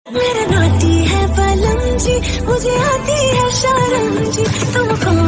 मेरा नाती है बालम जी, मुझे आती है शर्म जी, तुमको